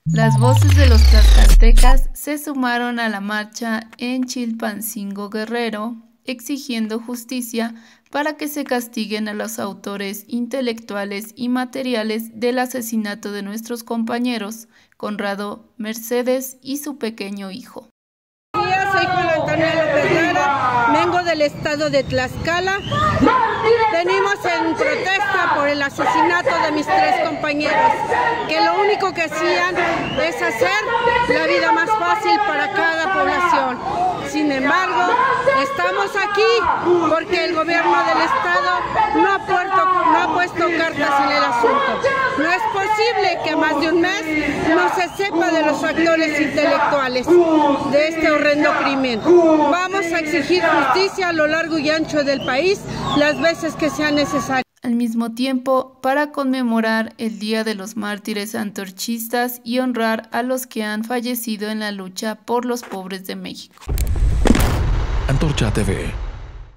Las voces de los tlaxcaltecas se sumaron a la marcha en Chilpancingo, Guerrero, exigiendo justicia para que se castiguen a los autores intelectuales y materiales del asesinato de nuestros compañeros Conrado, Mercedes y su pequeño hijo. Soy Juan Antonio López Lara, vengo del estado de Tlaxcala. Venimos en protesta por el asesinato de mis 3 compañeros, que lo único que hacían es hacer la vida más fácil para cada población. Sin embargo, estamos aquí porque el gobierno del estado no ha puesto cartas en el asunto. No es posible que a más de un mes no se sepa de los actores intelectuales de este horrendo crimen. Vamos a exigir justicia a lo largo y ancho del país las veces que sea necesario. Al mismo tiempo, para conmemorar el Día de los Mártires Antorchistas y honrar a los que han fallecido en la lucha por los pobres de México. Antorcha TV.